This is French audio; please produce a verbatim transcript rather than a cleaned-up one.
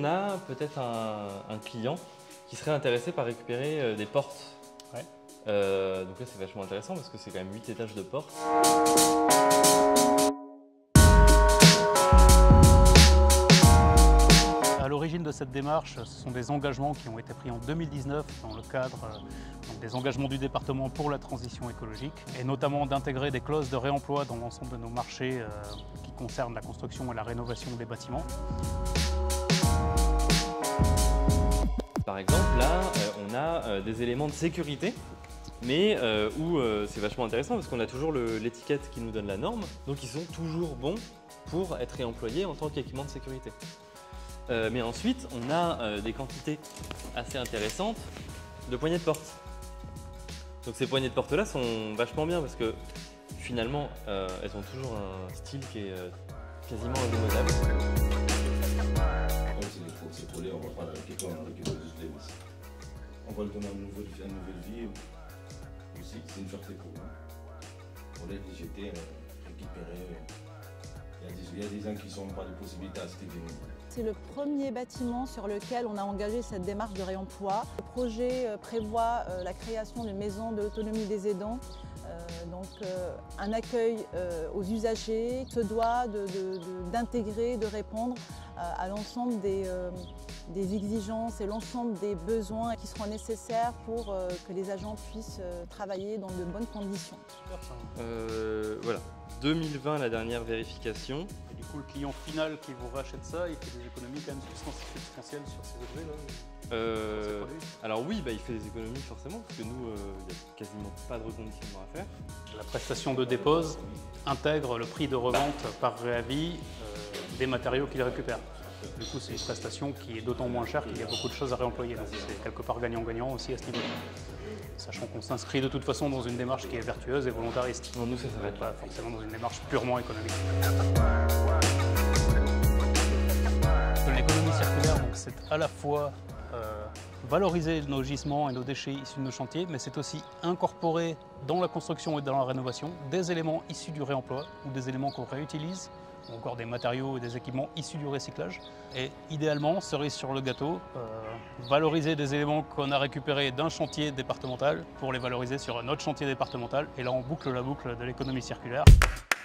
a peut-être un, un client qui serait intéressé par récupérer euh, des portes. Ouais. Euh, donc là, c'est vachement intéressant parce que c'est quand même huit étages de portes. À l'origine de cette démarche, ce sont des engagements qui ont été pris en deux mille dix-neuf dans le cadre euh, donc des engagements du département pour la transition écologique et notamment d'intégrer des clauses de réemploi dans l'ensemble de nos marchés euh, qui concernent la construction et la rénovation des bâtiments. Par exemple, là, euh, on a euh, des éléments de sécurité, mais euh, où euh, c'est vachement intéressant parce qu'on a toujours l'étiquette qui nous donne la norme, donc ils sont toujours bons pour être réemployés en tant qu'équipement de sécurité. Euh, mais ensuite, on a euh, des quantités assez intéressantes de poignées de porte. Donc ces poignées de porte là sont vachement bien parce que finalement, euh, elles ont toujours un style qui est euh, quasiment indémodable. C'est collé, on va pas le récupérer, on récupère juste les vis. On va lui donner une nouvelle, une nouvelle vie aussi, c'est une fierté pour nous. Pour les jeter, récupérer. Il y, a des, il y a des gens qui n'ont pas de possibilité à acheter des nouveaux. C'est le premier bâtiment sur lequel on a engagé cette démarche de réemploi. Le projet prévoit la création d'une maison de l'autonomie des aidants, euh, donc euh, un accueil euh, aux usagers se doit d'intégrer, de, de, de, de répondre euh, à l'ensemble des, euh, des exigences et l'ensemble des besoins qui seront nécessaires pour euh, que les agents puissent euh, travailler dans de bonnes conditions. Euh, voilà, deux mille vingt la dernière vérification. Et du coup, le client final qui vous rachète ça, il fait des économies quand même substantielles sur ces objets là. Euh, alors oui, bah, il fait des économies forcément, parce que nous, il euh, n'y a quasiment pas de reconditionnement à faire. La prestation de dépose intègre le prix de revente par réavis euh, des matériaux qu'il récupère. Du coup, c'est une prestation qui est d'autant moins chère qu'il y a beaucoup de choses à réemployer. Donc c'est quelque part gagnant-gagnant aussi à ce niveau-là. Sachant qu'on s'inscrit de toute façon dans une démarche qui est vertueuse et volontariste. Non, nous, ça s'arrête pas là. Forcément dans une démarche purement économique. L'économie circulaire, c'est à la fois euh, valoriser nos gisements et nos déchets issus de nos chantiers, mais c'est aussi incorporer dans la construction et dans la rénovation des éléments issus du réemploi ou des éléments qu'on réutilise, ou encore des matériaux et des équipements issus du recyclage. Et idéalement, cerise sur le gâteau, euh, valoriser des éléments qu'on a récupérés d'un chantier départemental pour les valoriser sur un autre chantier départemental. Et là, on boucle la boucle de l'économie circulaire.